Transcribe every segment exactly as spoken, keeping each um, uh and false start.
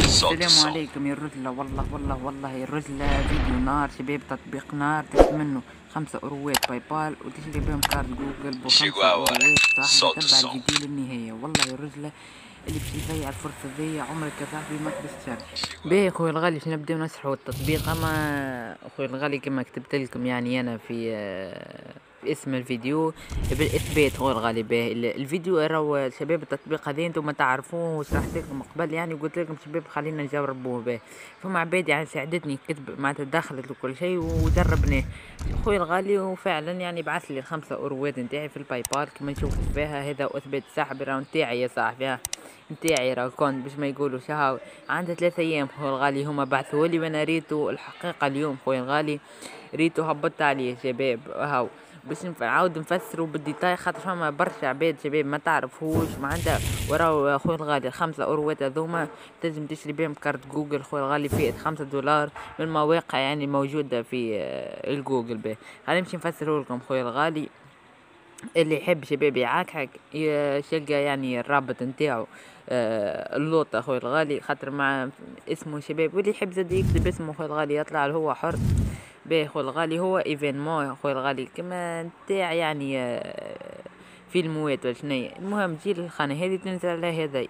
السلام عليكم يا الرجلة. والله والله والله يا الرجلة، فيديو نار شباب، تطبيق نار، تاخد منه خمسة أوروات باي بال وتشتري بهم كارت جوجل بخمسة أوروات. صاحبي تبع الفيديو للنهاية. والله يا الرجلة اللي باش يضيع الفرصة ذي عمرك يا صاحبي ما تبستر. باهي خويا الغالي باش نبداو نشرحوا التطبيق. اما خويا الغالي كما كتبت لكم يعني انا في في اسم الفيديو بالاثبات خويا الغالي. باهي الفيديو راهو شباب التطبيق هذا انتم ما تعرفوه وشرحت لكم قبل يعني، قلت لكم شباب خلينا نجربوه. باهي فما عباد يعني ساعدتني كتب معناتها دخلت وكل شيء وجربناه خويا الغالي، وفعلا يعني بعث لي الخمسة اوروات نتاعي في الباي بال كما نشوف فيها. هذا اثبات سحب راه نتاعي يا صاحبي، نتاعي راه كونت باش ما يقولوا شهاو. عندها ثلاثة ايام خويا الغالي هما بعثوه وانا ريتو الحقيقه اليوم خويا الغالي، ريتو هبطت عليه شباب. هاو باش نعاود نفسروا بالديتاي خاطر فما برشا عباد شباب ما تعرفوش معناتها. وراو خويا الغالي خمسة اوروات هذوما تنجم تشري بهم كارت جوجل خويا الغالي فئة خمسة دولار من المواقع يعني موجوده في الجوجل. به خلينا نمشي نفسره لكم خويا الغالي. اللي يحب شباب يعاكحك يلقى يعني الرابط نتاعو آه اللوطة خويا الغالي، خاطر مع اسمه شباب، واللي يحب زاد يكتب اسمه خويا الغالي يطلع له هو حر. باهي خويا الغالي هو ايفينمون خويا الغالي كما نتاع يعني آه فيلموات ولا شنيا. المهم تجي للخانة هذه تنزل على هذا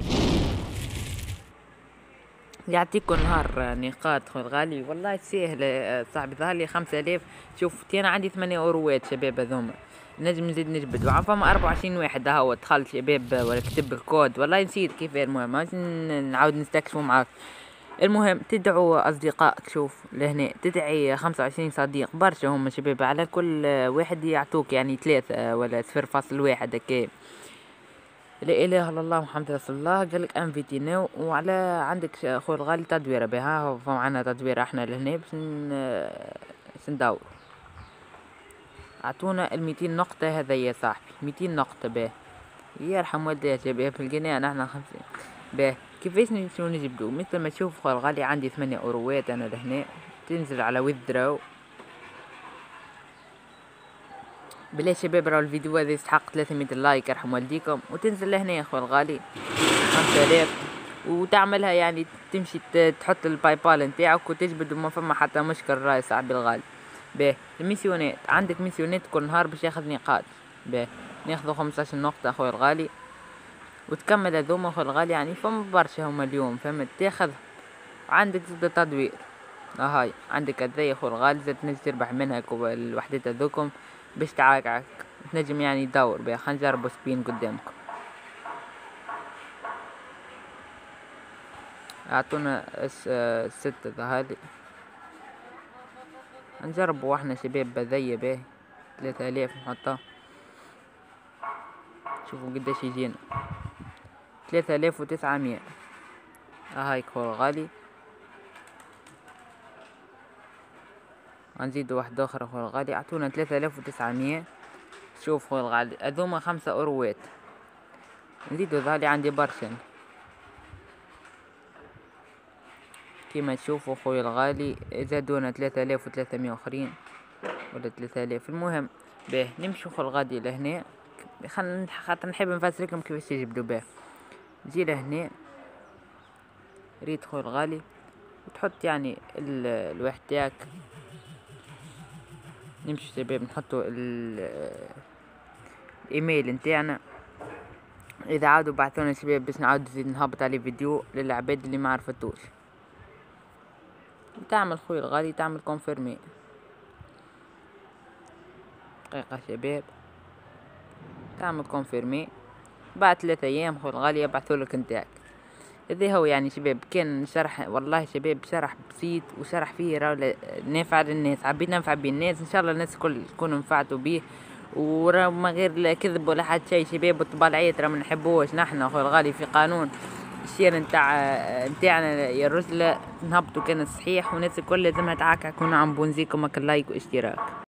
يعطيكم نهار نقاط خويا الغالي. والله سهل صاحبي، ظهر لي خمسة آلاف. شوف انا عندي ثمانية اوروات شباب هذوما، نجم نزيد نجبد وعفوا أربعة وعشرين واحد هاو دخل شباب ولا كتب الكود والله نسيت كيف. المهم نعاود نستكشفوا معاك. المهم تدعوا اصدقائك، شوف لهنا تدعي خمسة وعشرين صديق برشا هم شباب، على كل واحد يعطوك يعني ثلاثة ولا صفر فاصل واحد هكا. لا اله الا الله محمد رسول الله. قالك انفيتينو وعلى عندك خويا الغالي تدويره بها معنا تدويره احنا لهنا باش ندور. اعطونا الميتين نقطة هذا يا صاحبي، ميتين نقطة. باه يرحم والدي يا شباب في القناة نحنا خمسين. باه كيفاش نمشيو نجبدو؟ مثل ما تشوف خويا الغالي عندي ثمانية اوروات انا لهنا. تنزل على ويذرو. بلا شباب راهو الفيديو هذا يستحق ثلاثمية لايك يرحم والديكم، وتنزل لهنا يا خويا الغالي خمسة آلاف وتعملها يعني تمشي تحط الباي بال نتاعك وتجبد وما فما حتى مشكل راي صاحبي الغالي. باه الميسيونات عندك ميسيونات كل نهار باش ياخذ نقاط. باه ناخذو خمسطاش نقطة خويا الغالي وتكمل هذوما خويا الغالي، يعني فما برشا هما اليوم فهمت تاخذ. عندك زاد تدوير هاي عندك هذايا خويا الغالي زاد تنجم تربح منها الوحدات هذوكم باش تعاكعك تنجم يعني دور بها. خلينا نجربو سبين قدامكم. اعطونا ستة هذه نجربوا احنا شباب بذية باهي ثلاثة آلاف نحطها شوفوا قداش يجينا ثلاثة آلاف وتسعمية. هاي خويا الغالي غنزيدو واحدة اخرى خويا الغالي اعطونا ثلاثة آلاف وتسعمية. شوف خويا الغالي هذوما خمسة اوروات نزيدو ظهرلي عندي برشا كيما تشوفوا خويا الغالي زادونا ثلاثة آلاف وثلاثمية اخرين ولا ثلاثة آلاف. المهم باه نمشيو خويا الغالي لهنا خلنا خاطر نحب نفسر لكم كيفاش تجبدوا. باه تجي لهنا ريت خويا الغالي وتحط يعني الواحد تاعك. نمشي شباب نحطوا الايميل نتاعنا. اذا عاودوا بعثونا شباب باش نعاود نزيد نهبط عليه فيديو للعباد اللي ما عرفتوش. تعمل خويا الغالي تعمل كونفيرمي دقيقة شباب، تعمل كونفيرمي بعد ثلاثة ايام خويا الغالي يبعثولك نتاعك. هذا هو يعني شباب كان شرح والله شباب شرح بسيط وشرح فيه راه نافع للناس. حبيت ننفع بيه الناس ان شاء الله الناس الكل تكونوا نفعتوا بيه وراه ما غير لا كذب ولا حد شيء شباب. والطبالعيات راه ما نحبوش نحنا خويا الغالي في قانون الشير نتاع نتاعنا يا الرجله نهبطوا كان صحيح والناس الكل لازمها تعاكعك ونعم بونزيكم هاك اللايك واشتراك.